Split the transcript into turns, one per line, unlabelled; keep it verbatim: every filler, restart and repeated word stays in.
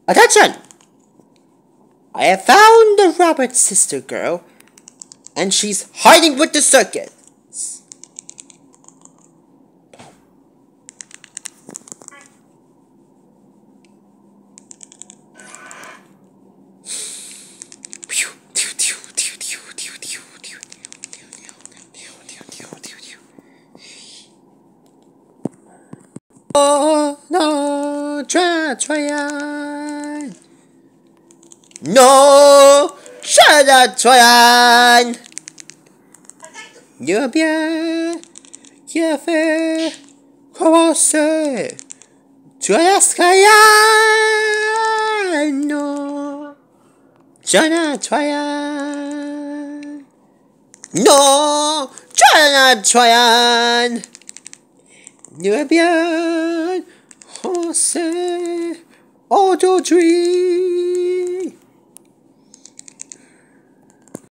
Attention! I have found the rabbit sister girl, and she's hiding with the circus. Oh no, try, try, no, try, try, you're bien, you're fair, closer to the sky, no, try, try, no, try, try. You're bien, Jose, auto dream.